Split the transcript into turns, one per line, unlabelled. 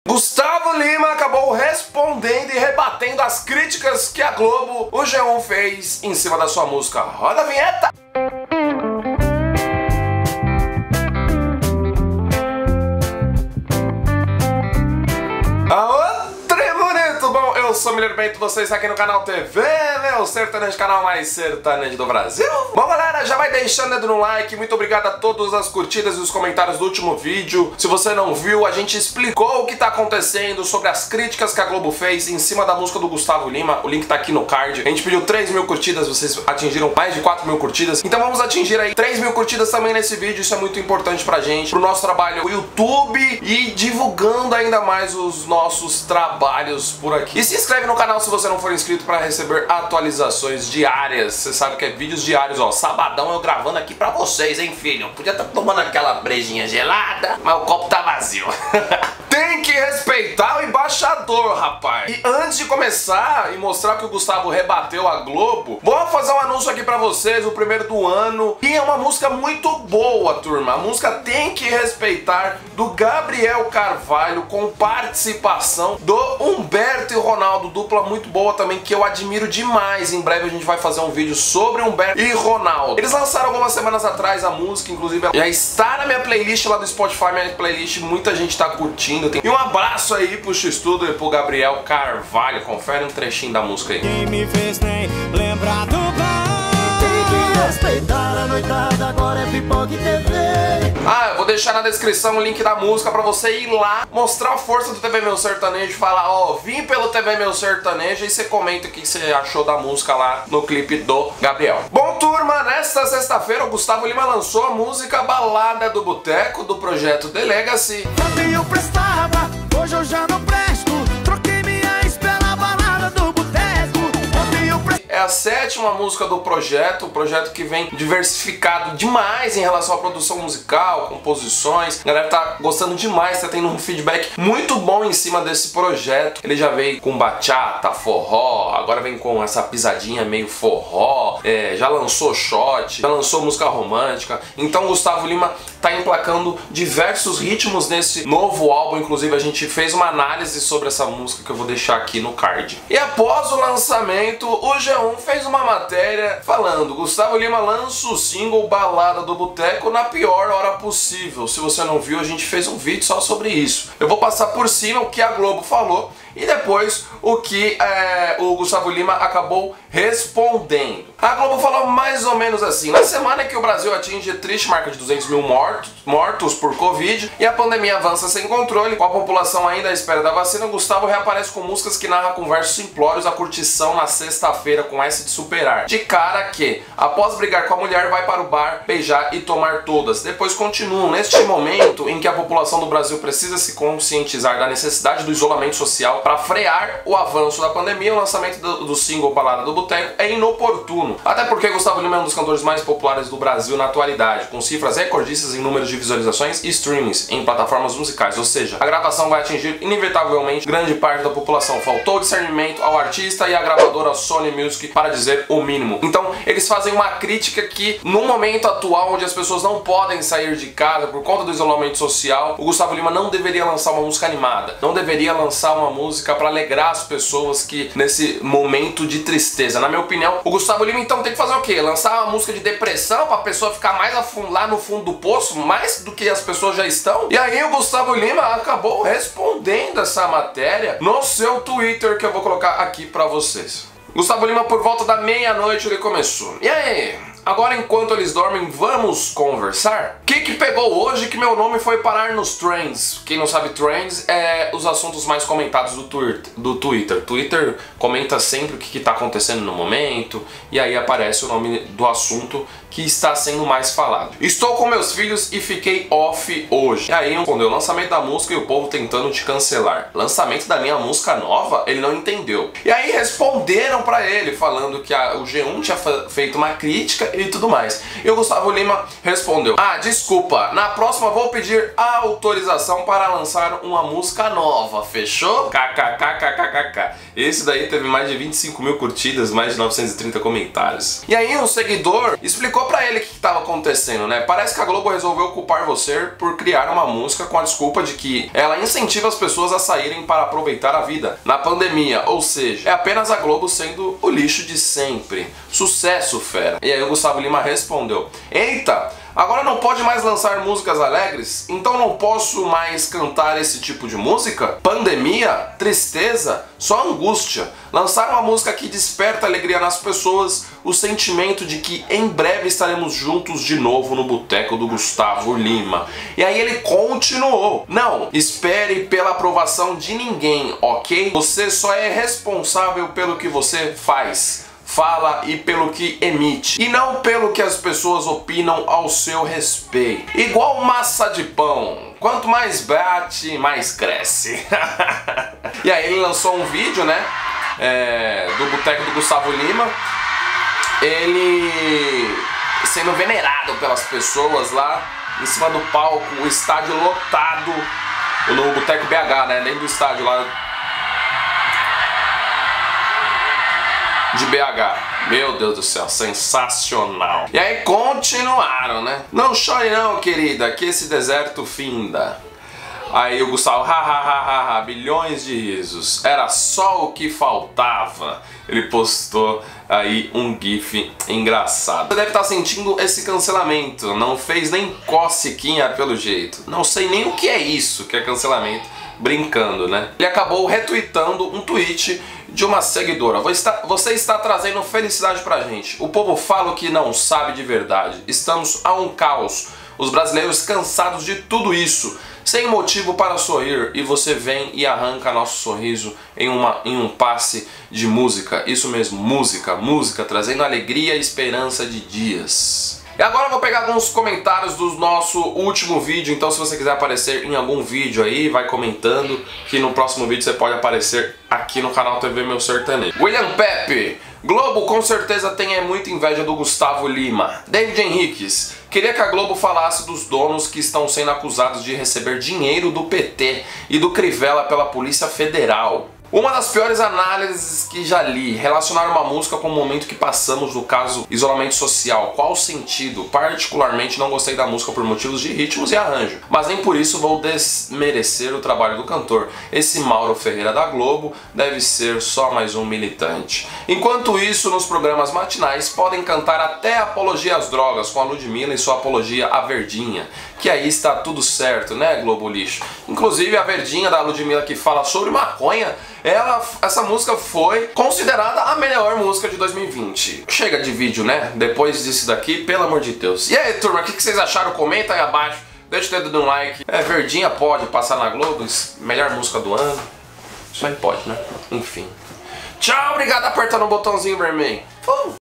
Gustavo Lima acabou respondendo e rebatendo as críticas que a Globo, o G1, fez em cima da sua música. Roda a vinheta! Eu sou o Miller Bento, vocês aqui no canal TV, meu sertanejo, canal mais sertanejo do Brasil. Bom, galera, já vai deixando o dedo no like, muito obrigado a todas as curtidas e os comentários do último vídeo. Se você não viu, a gente explicou o que tá acontecendo sobre as críticas que a Globo fez em cima da música do Gustavo Lima, o link tá aqui no card. A gente pediu 3 mil curtidas, vocês atingiram mais de 4 mil curtidas, então vamos atingir aí 3 mil curtidas também nesse vídeo, isso é muito importante pra gente, pro nosso trabalho no YouTube e divulgando ainda mais os nossos trabalhos por aqui. E se inscreve no canal se você não for inscrito para receber atualizações diárias. Você sabe que é vídeos diários, ó. Sabadão eu gravando aqui pra vocês, hein, filho? Podia estar tomando aquela brejinha gelada, mas o copo tá vazio. Tem que respeitar o embaixador, rapaz. E antes de começar e mostrar que o Gustavo rebateu a Globo, vou fazer um anúncio aqui pra vocês, o primeiro do ano. E é uma música muito boa, turma. A música Tem que Respeitar, do Gabriel Carvalho, com participação do Humberto e Ronaldo, dupla muito boa também, que eu admiro demais. Em breve a gente vai fazer um vídeo sobre Humberto e Ronaldo. Eles lançaram algumas semanas atrás a música, inclusive já está na minha playlist lá do Spotify, minha playlist, muita gente tá curtindo. E um abraço aí pro X-Tudo e pro Gabriel Carvalho. Confere um trechinho da música aí.
Quem me fez nem lembrar do respeitar a noitada, agora é Pipoca e TV.
Eu vou deixar na descrição o link da música pra você ir lá, mostrar a força do TV Meu Sertanejo, falar, ó, vim pelo TV Meu Sertanejo, e você comenta o que você achou da música lá no clipe do Gabriel. Bom, turma, nesta sexta-feira o Gustavo Lima lançou a música Balada do Boteco, do projeto The Legacy.
Ontem eu prestava, hoje eu já não presto, troquei minha ex pela balada do boteco.
É a 7ª música do projeto, o projeto que vem diversificado demais em relação à produção musical, composições. A galera tá gostando demais, tá tendo um feedback muito bom em cima desse projeto. Ele já veio com bachata, forró, agora vem com essa pisadinha meio forró, já lançou shot, já lançou música romântica. Então Gustavo Lima tá emplacando diversos ritmos nesse novo álbum, inclusive a gente fez uma análise sobre essa música que eu vou deixar aqui no card. E após o lançamento, o G1 fez uma matéria falando: Gustavo Lima lança o single Balada do Boteco na pior hora possível. Se você não viu, a gente fez um vídeo só sobre isso. Eu vou passar por cima o que a Globo falou e depois o que o Gustavo Lima acabou respondendo. A Globo falou mais ou menos assim: na semana que o Brasil atinge a triste marca de 200 mil mortos por Covid e a pandemia avança sem controle, com a população ainda à espera da vacina, Gustavo reaparece com músicas que narram com versos simplórios a curtição na sexta-feira com S de superar. De cara que, após brigar com a mulher, vai para o bar, beijar e tomar todas. Depois continuam neste momento em que a população do Brasil precisa se conscientizar da necessidade do isolamento social para frear o avanço da pandemia. O lançamento do single Balada do Boteco é inoportuno, até porque Gustavo Lima é um dos cantores mais populares do Brasil na atualidade, com cifras recordistas em números de visualizações e streamings em plataformas musicais, ou seja, a gravação vai atingir inevitavelmente grande parte da população. Faltou discernimento ao artista e à gravadora Sony Music, para dizer o mínimo. Então eles fazem uma crítica que, no momento atual onde as pessoas não podem sair de casa por conta do isolamento social, o Gustavo Lima não deveria lançar uma música animada, não deveria lançar uma música para alegrar as pessoas que nesse momento de tristeza. Na minha opinião, o Gustavo Lima então tem que fazer o quê? Lançar uma música de depressão para a pessoa ficar mais lá no fundo do poço, mais do que as pessoas já estão? E aí o Gustavo Lima acabou respondendo essa matéria no seu Twitter, que eu vou colocar aqui para vocês. Gustavo Lima, por volta da meia-noite, ele começou: e aí, agora enquanto eles dormem, vamos conversar? O que pegou hoje que meu nome foi parar nos trends? Quem não sabe, trends é os assuntos mais comentados do Twitter. Twitter comenta sempre o que tá acontecendo no momento, e aí aparece o nome do assunto que está sendo mais falado. Estou com meus filhos e fiquei off hoje. E aí respondeu: lançamento da música e o povo tentando te cancelar. Lançamento da minha música nova? Ele não entendeu. E aí responderam pra ele falando que o G1 tinha feito uma crítica música e tudo mais. E o Gustavo Lima respondeu: ah, desculpa, na próxima vou pedir autorização para lançar uma música nova, fechou? KKKKKK. Esse daí teve mais de 25 mil curtidas, mais de 930 comentários. E aí um seguidor explicou pra ele o que estava acontecendo, né? Parece que a Globo resolveu culpar você por criar uma música com a desculpa de que ela incentiva as pessoas a saírem para aproveitar a vida na pandemia, ou seja, é apenas a Globo sendo o lixo de sempre. Sucesso, fera. E aí o Gustavo Lima respondeu: eita, agora não pode mais lançar músicas alegres? Então não posso mais cantar esse tipo de música? Pandemia? Tristeza? Só angústia. Lançar uma música que desperta alegria nas pessoas, o sentimento de que em breve estaremos juntos de novo no boteco do Gustavo Lima. E aí ele continuou: não, espere pela aprovação de ninguém, ok? Você só é responsável pelo que você faz, fala e pelo que emite, e não pelo que as pessoas opinam ao seu respeito. Igual massa de pão, quanto mais bate, mais cresce. E aí ele lançou um vídeo, né, do boteco do Gustavo Lima, ele sendo venerado pelas pessoas lá em cima do palco, o estádio lotado, no Boteco BH, né, dentro do estádio lá de BH. Meu Deus do céu, sensacional. E aí continuaram, né? Não chore não, querida, que esse deserto finda. Aí o Gustavo, hahaha, bilhões de risos, era só o que faltava. Ele postou aí um gif engraçado. Você deve estar sentindo esse cancelamento, não fez nem cosquinha pelo jeito. Não sei nem o que é isso, que é cancelamento, brincando, né? Ele acabou retweetando um tweet de uma seguidora: você está trazendo felicidade pra gente. O povo fala o que não sabe de verdade. Estamos a um caos. Os brasileiros cansados de tudo isso, sem motivo para sorrir, e você vem e arranca nosso sorriso em um passe de música. Isso mesmo, música, trazendo alegria e esperança de dias. E agora eu vou pegar alguns comentários do nosso último vídeo, então se você quiser aparecer em algum vídeo aí, vai comentando, que no próximo vídeo você pode aparecer aqui no canal TV Meu Sertanejo. William Pepe: Globo com certeza tem muita inveja do Gustavo Lima. David Henriques: queria que a Globo falasse dos donos que estão sendo acusados de receber dinheiro do PT e do Crivella pela Polícia Federal. Uma das piores análises que já li: relacionar uma música com o momento que passamos no caso isolamento social. Qual sentido? Particularmente não gostei da música por motivos de ritmos e arranjo, mas nem por isso vou desmerecer o trabalho do cantor. Esse Mauro Ferreira da Globo deve ser só mais um militante. Enquanto isso, nos programas matinais podem cantar até apologia às drogas com a Ludmilla e sua apologia à Verdinha, que aí está tudo certo, né, Globo lixo? Inclusive a Verdinha da Ludmilla, que fala sobre maconha, essa música foi considerada a melhor música de 2020. Chega de vídeo, né? Depois disso daqui, pelo amor de Deus. E aí, turma, o que vocês acharam? Comenta aí abaixo, deixa o dedo no like. Verdinha pode passar na Globo, melhor música do ano. Isso aí pode, né? Enfim. Tchau, obrigado por apertar no botãozinho vermelho.